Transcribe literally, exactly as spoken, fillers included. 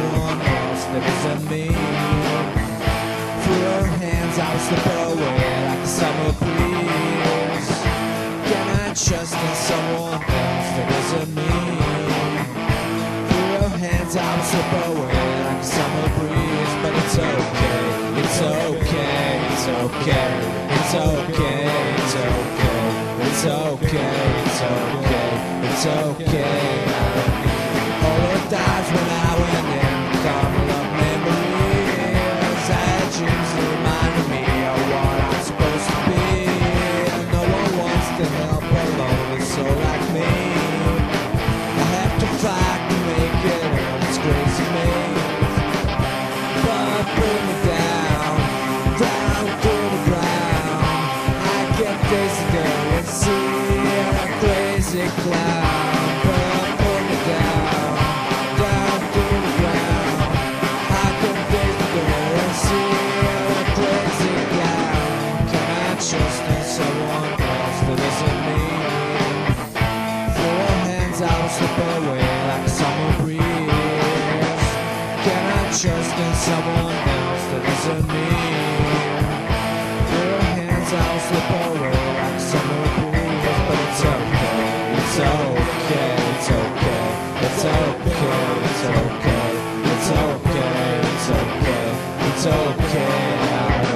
someone else that isn't me. Through her hands I'll slip away like a summer breeze. Can I trust in someone else that isn't me? Through her hands I'll slip away like a summer breeze. But it's okay, it's okay, it's okay, it's okay, it's okay, it's okay, it's okay, it's okay. All the times when I went in, couple of memories. I had dreams that reminded me of what I'm supposed to be. No one wants to help a lonely soul like me. I have to fight to make it, and it's crazy me. But pull me down, down to the ground. I get crazy there and see a crazy clown. But pull me down, down to the ground. I get crazy there and see a crazy clown. Can I trust in someone else that isn't me? Through her hands I'll slip away like a summer breeze. Can I trust in someone else that isn't me? Through her hands I'll slip away like a summer breeze. But it's okay, it's okay, it's okay, it's okay, it's okay, it's okay, it's okay, it's okay.